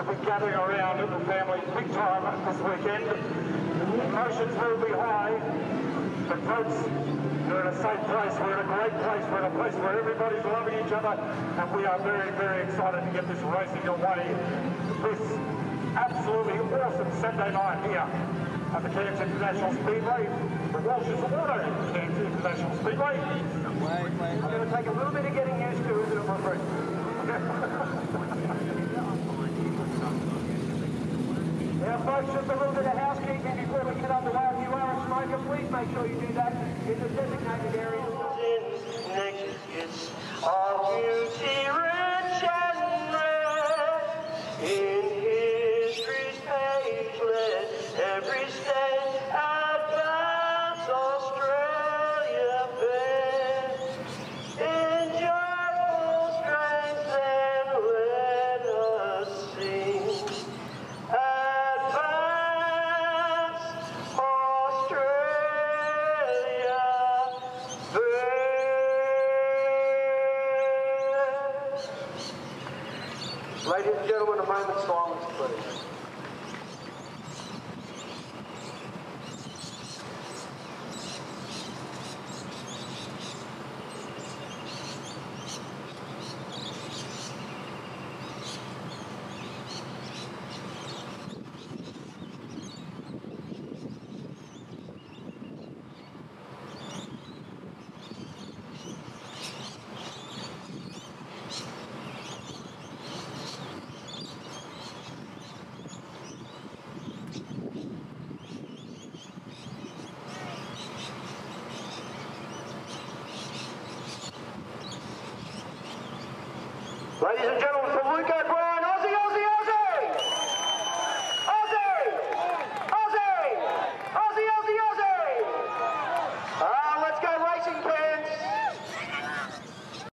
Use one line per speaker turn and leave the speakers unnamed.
be gathering around the families big time this weekend. Emotions will be high, but folks, we're in a safe place, we're in a great place, we're in a place where everybody's loving each other, and we are very, very excited to get this racing away this absolutely awesome Saturday night here at the Cairns International Speedway, the Walsh's Auto Cairns International Speedway. I'm going to take a little bit of getting used to, isn't it, my friend? Now, folks, just a little bit of housekeeping before we get underway. If you are a smoker, please make sure you do that in the designated area.
It's all beauty rich and red in history's page. Let every state advance Australia bend in joyful strength and let us sing. Advance Australia bend. Ladies and gentlemen, a moment's silence, please. Ladies and gentlemen,